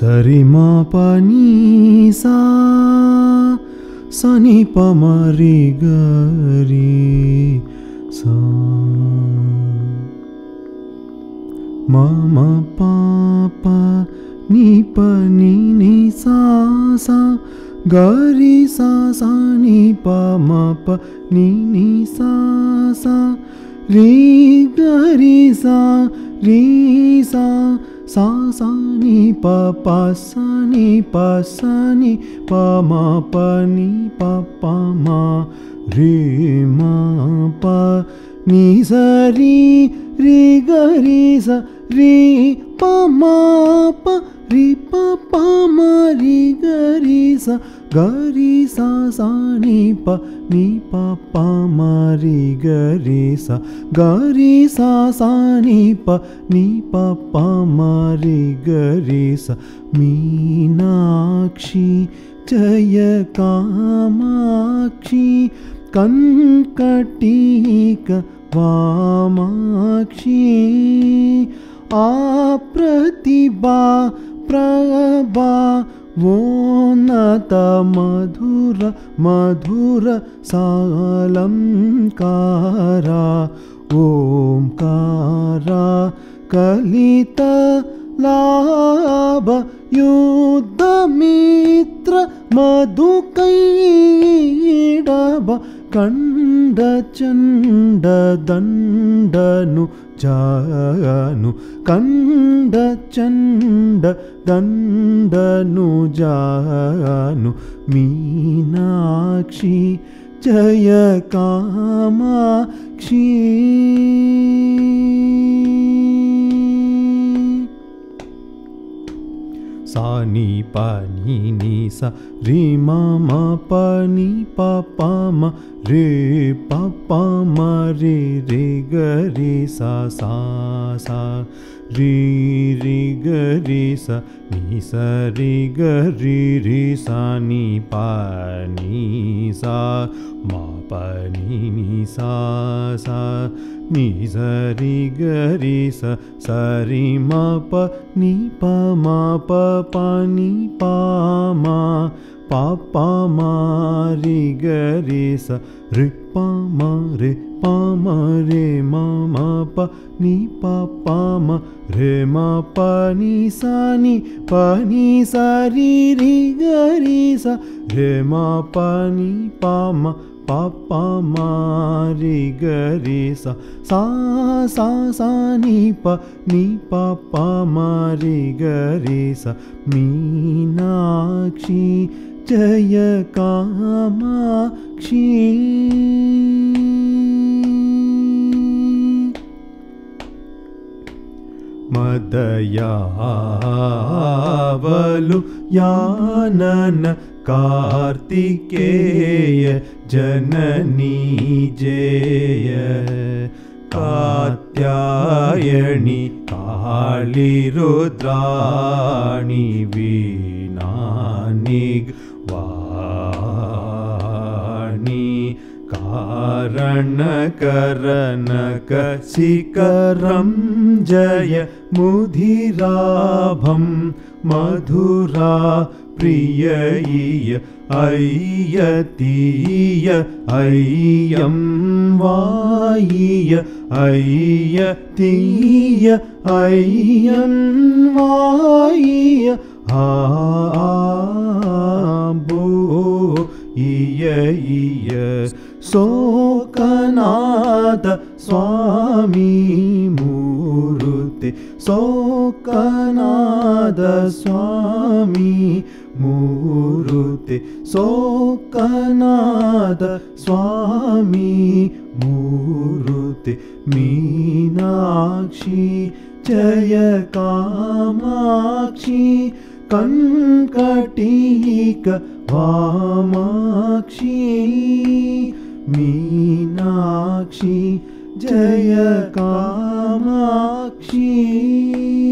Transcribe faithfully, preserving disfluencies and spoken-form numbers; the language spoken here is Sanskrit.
सरि म प नि सा सा नि प म रि ग रि सा म म प प नि प नि नि सा सा ग रि सा सा नि प म प नि नि सा सा रि ग रि सा रि सा सा सा नि प प सा नि प सा नि प म प नि प प म रि म प नि सा रि रि ग रि सा रि प म प रि प प म रि ग रि सा ग रि सा सा नि प नि प प म रि ग रि सा ग रि सा सा नि प नि प प म रि ग रि सा मीनाक्षी जय कामाक्षी कङ्कटीक वामाक्षी अप्रतिभा प्रभा वोन्नत मधुर मधुर सालंकारा ओंकारा कलित लाभ युद्ध मित्र मधुकैडभ कंड चंड दंडनु जानु कंड चंड दंडनु जानु मीनाक्षी जय कामाक्षी सा नि प नि नि सा रि म म प नि प प म रि प प म रि रि ग रि सा सा सा रि रि ग रि सा नि सा रि ग रि रि सा नि प नि सा म प नि नि सा सा नि सा रि ग रि सा सा रि म प नि प म प प नि प म प प म रि ग रि सा रि प म रि प म रि म म प नि प प म रि म प नि सा नि प नि सा रि रि ग रि सा रि म प नि प म प प म रि ग रि सा सा सा सा नि प नि प प म रि ग रि सा मीनाक्षी जय कामाक्षी मदयावलु यानन कार्तिकेय जननी जेय कात्यायनी काली रुद्राणी वीणानि वाणी कारण करणक शिखरं जय मुधिराभं मधुरा प्रियय अय्यतीय अय्यं वाय्य अय्यतीय अय्यं वाय्य आबो इय इय शोकनाद स्वामी मूर्ते शोकनाद स्वामी मूर्ते शोकनाद स्वामी मूर्ते मीनाक्षी जय कामाक्षी कङ्कटीक वामाक्षी मीनाक्षी जय कामाक्षी।